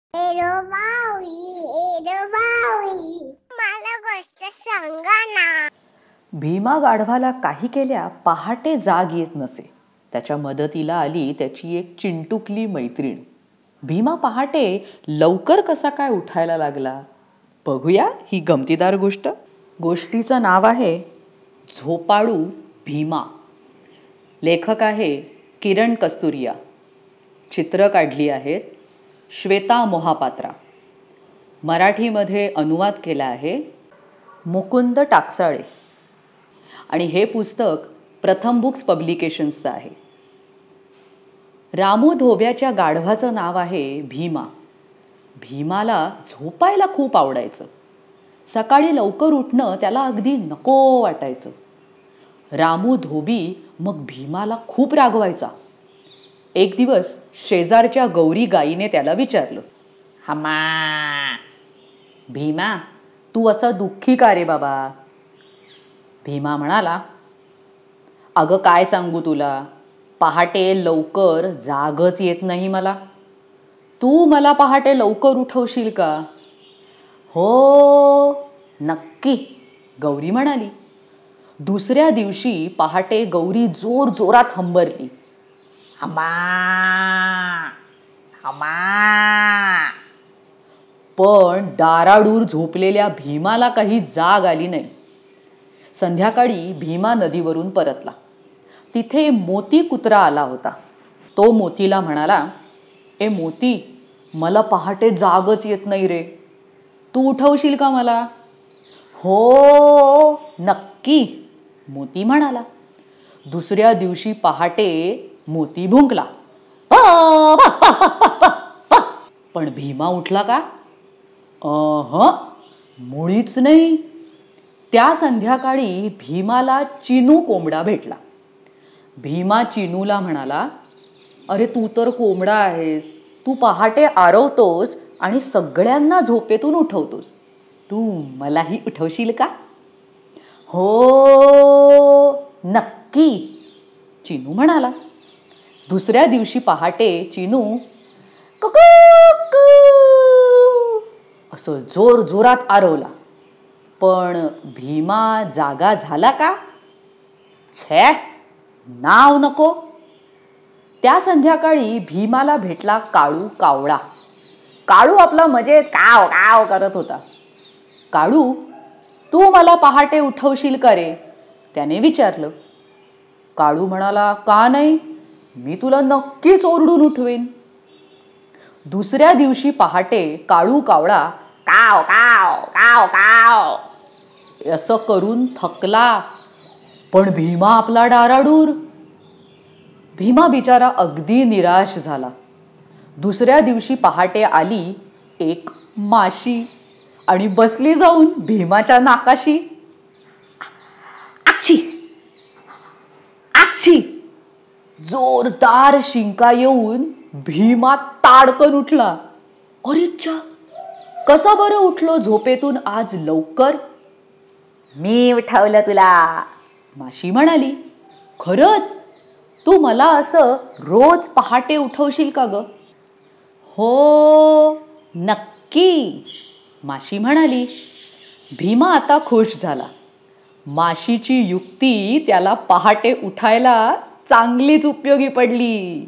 मला गोष्ट सांगा ना. भीमा गाढवाला काही केल्या पहाटे जाग येत नसे. त्याच्या मदतीला आली त्याची एक चिंटुकली मैत्रीण. भीमा पहाटे लवकर कसा काय उठायला लागला, बघूया ही गमतीदार गोष्ट. गोष्टीचं नाव आहे झोपाळू भीमा. लेखक आहे किरण कस्तुरिया. चित्र काढली आहेत श्वेता मोहापात्रा. मराठीमध्ये अनुवाद केला आहे मुकुंद टाकसाळे. आणि हे पुस्तक प्रथम बुक्स पब्लिकेशन्सचं आहे. रामू धोब्याच्या गाढवाचं नाव आहे भीमा. भीमाला झोपायला खूप आवडायचं. सकाळी लवकर उठणं त्याला अगदी नको वाटायचं. रामू धोबी मग भीमाला खूप रागवायचा. एक दिवस शेजारच्या गौरी गाईने त्याला विचारलं, हम्मा भीमा, तू असं दुःखी का रे बाबा? भीमा म्हणाला, अगं काय सांगू तुला, पहाटे लवकर जागच येत नाही मला. तू मला पहाटे लवकर उठवशील का? हो नक्की, गौरी म्हणाली. दुसऱ्या दिवशी पहाटे गौरी जोर जोरात हंबरली, हम्मा हम्मा. पण डाराडूर झोपलेल्या भीमाला काही जाग आली नाही. संध्याकाळी भीमा नदीवरून परतला. तिथे मोती कुत्रा आला होता. तो मोतीला म्हणाला, ए मोती, मला पहाटे जागच येत नाही रे, तू उठवशील का मला? हो नक्की, मोती म्हणाला. दुसऱ्या दिवशी पहाटे मोती भुंकला, पण भीमा उठला का? मुळीच नाही. त्या संध्याकाळी भीमाला चिनू कोंबडा भेटला. भीमा चिनूला म्हणाला, अरे तू तर कोंबडा आहेस, तू पहाटे आरवतोस आणि सगळ्यांना झोपेतून उठवतोस, तू मलाही उठवशील का? हो नक्की, चिनू म्हणाला. दुसऱ्या दिवशी पहाटे चिनू कुकू असं जोर जोरात आरवला. पण भीमा जागा झाला का? छे, नाव नको. त्या संध्याकाळी भीमाला भेटला काळू कावळा. काळू आपला मजेत काव काव करत होता. काळू, तू मला पहाटे उठवशील का रे? त्याने विचारलं. काळू म्हणाला, का नाही, मी तुला नक्कीच ओरडून उठवेन. दुसऱ्या दिवशी पहाटे काळू कावळा काव काव काव काव असं करून थकला. पण भीमा आपला डाराडूर. भीमा बिचारा अगदी निराश झाला. दुसऱ्या दिवशी पहाटे आली एक माशी आणि बसली जाऊन भीमाच्या नाकाशी. आक्षी आक्षी. जोरदार शिंका येऊन भीमा ताडकन उठला. अरेच्छा, कसा बरं उठलो झोपेतून आज लवकर? मी उठवलं तुला, माशी म्हणाली. खरंच? तू मला असं रोज पहाटे उठवशील का ग? हो नक्की, माशी म्हणाली. भीमा आता खुश झाला. माशीची युक्ती त्याला पहाटे उठायला चांगलीच उपयोगी पडली.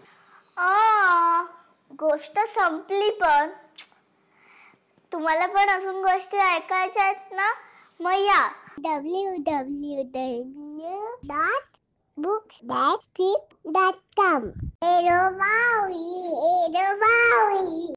गोष्ट संपली. पण तुम्हाला पण अजून गोष्टी ऐकायच्या आहेत ना? मग या www.books-fit.com.